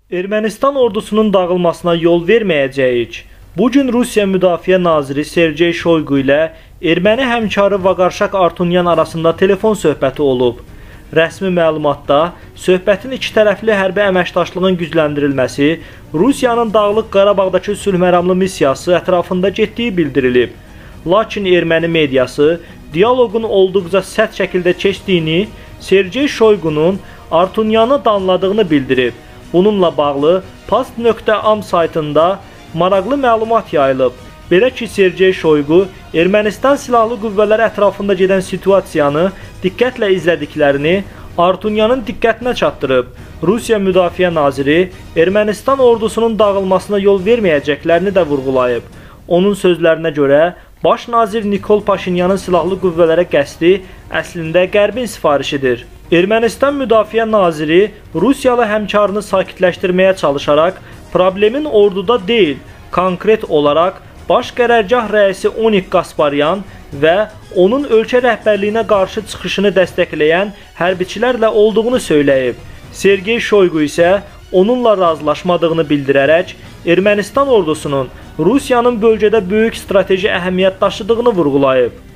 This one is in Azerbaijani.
Ermənistan ordusunun dağılmasına yol verməyəcəyik. Bugün Rusiya Müdafiə Naziri Sergey Shoygu ilə erməni həmkarı Vaqarşak Artunyan arasında telefon söhbəti olub. Rəsmi məlumatda söhbətin iki tərəfli hərbi əməkdaşlığın gücləndirilməsi, Rusiyanın Dağlıq Qarabağdakı sülhməramlı missiyası ətrafında getdiyi bildirilib. Lakin erməni mediası diyaloqun olduqca sərt şəkildə keçdiyini, Sergey Shoygunun Artunyanı danladığını bildirib. Bununla bağlı Past.am saytında maraqlı məlumat yayılıb. Belə ki, Sergey Shoygu Ermənistan silahlı qüvvələri ətrafında gedən situasiyanı diqqətlə izlədiklərini Artunyanın diqqətinə çatdırıb. Rusiya Müdafiə Naziri Ermənistan ordusunun dağılmasına yol verməyəcəklərini də vurğulayıb. Onun sözlərinə görə, Baş nazir Nikol Paşinyanın silahlı qüvvələrə qəsdi əslində Qərbin sifarişidir. Ermənistan Müdafiə Naziri Rusiyalı həmkarını sakitləşdirməyə çalışaraq problemin orduda deyil, konkret olaraq Baş qərargah rəisi Onik Gasparyan və onun ölkə rəhbərliyinə qarşı çıxışını dəstəkləyən hərbiçilərlə olduğunu söyləyib. Sergey Shoygu isə onunla razılaşmadığını bildirərək Ermənistan ordusunun Rusiyanın bölgədə böyük strateji əhəmiyyət daşıdığını vurğulayıb.